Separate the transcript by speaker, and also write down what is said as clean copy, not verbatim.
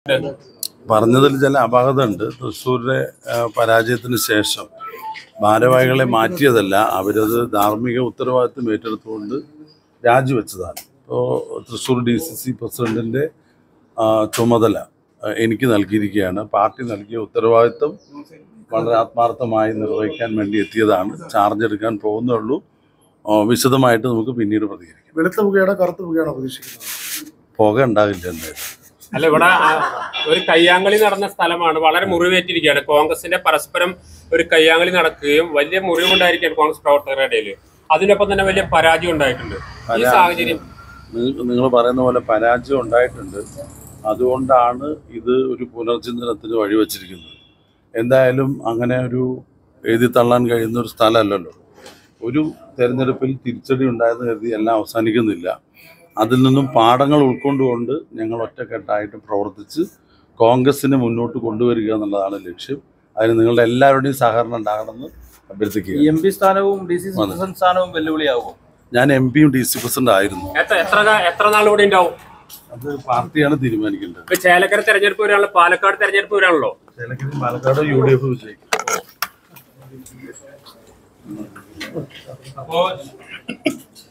Speaker 1: പറഞ്ഞതിൽ ചില അപാകതയുണ്ട്. തൃശ്ശൂരിലെ പരാജയത്തിന് ശേഷം ഭാരവാഹികളെ മാറ്റിയതല്ല, അവരത് ധാർമ്മിക ഉത്തരവാദിത്വം ഏറ്റെടുത്തുകൊണ്ട് രാജിവെച്ചതാണ്. ഇപ്പോൾ തൃശ്ശൂർ DCC പ്രസിഡന്റിൻ്റെ ചുമതല എനിക്ക് നൽകിയിരിക്കുകയാണ്. പാർട്ടി നൽകിയ ഉത്തരവാദിത്വം വളരെ ആത്മാർത്ഥമായി നിർവഹിക്കാൻ വേണ്ടി എത്തിയതാണ്. ചാർജ് എടുക്കാൻ പോകുന്നേ ഉള്ളൂ. വിശദമായിട്ട് നമുക്ക് പിന്നീട് പ്രതികരിക്കാം.
Speaker 2: വെളുത്ത പുകയാണോ കറുത്ത പുകയാണോ പ്രതീക്ഷിക്കുന്നത്?
Speaker 1: പുക ഉണ്ടാകില്ല എന്തായാലും.
Speaker 3: അല്ല, ഇവിടെ ഒരു കയ്യാങ്കളി നടന്ന സ്ഥലമാണ്. വളരെ മുറിവേറ്റിരിക്കുകയാണ്. കോൺഗ്രസിന്റെ പരസ്പരം ഒരു കയ്യാങ്കളി നടക്കുകയും വലിയ മുറിവുണ്ടായിരിക്കുകയാണ് കോൺഗ്രസ് പ്രവർത്തകരുടെ ഇടയിൽ. അതിനൊപ്പം തന്നെ വലിയ പരാജയം ഉണ്ടായിട്ടുണ്ട്. ഈ സാഹചര്യം
Speaker 1: നിങ്ങൾ പറയുന്ന പോലെ പരാജയം ഉണ്ടായിട്ടുണ്ട്. അതുകൊണ്ടാണ് ഇത് ഒരു പുനർചിന്തനത്തിന് വഴിവെച്ചിരിക്കുന്നത്. എന്തായാലും അങ്ങനെ ഒരു എഴുതി തള്ളാൻ കഴിയുന്ന ഒരു സ്ഥലമല്ലല്ലോ. ഒരു തെരഞ്ഞെടുപ്പിൽ തിരിച്ചടി ഉണ്ടായെന്ന് കരുതി എല്ലാം അവസാനിക്കുന്നില്ല. അതിൽ നിന്നും പാഠങ്ങൾ ഉൾക്കൊണ്ടുകൊണ്ട് ഞങ്ങൾ ഒറ്റക്കെട്ടായിട്ട് പ്രവർത്തിച്ച് കോൺഗ്രസിനെ മുന്നോട്ട് കൊണ്ടുവരിക എന്നുള്ളതാണ് ലക്ഷ്യം. അതിന് നിങ്ങളുടെ എല്ലാവരുടെയും സഹകരണം ഉണ്ടാകണമെന്ന് അഭ്യർത്ഥിക്കുക.
Speaker 4: MP സ്ഥാനവും DCC പ്രസിഡന്റ് സ്ഥാനവും വെല്ലുവിളിയാകും.
Speaker 1: ഞാൻ MP യും DC പ്രസിഡന്റ് ആയിരുന്നു.
Speaker 3: എത്ര നാൾ കൂടി ഉണ്ടാവും?
Speaker 1: അത് പാർട്ടിയാണ് തീരുമാനിക്കേണ്ടത്.
Speaker 3: ഇപ്പൊ ചേലക്കര തെരഞ്ഞെടുപ്പ് വരാണല്ലോ, പാലക്കാട് തെരഞ്ഞെടുപ്പ് വരാണല്ലോ.
Speaker 1: ചേലക്കര പാലക്കാട് UDF വിജയിക്കും.
Speaker 3: അപ്പോ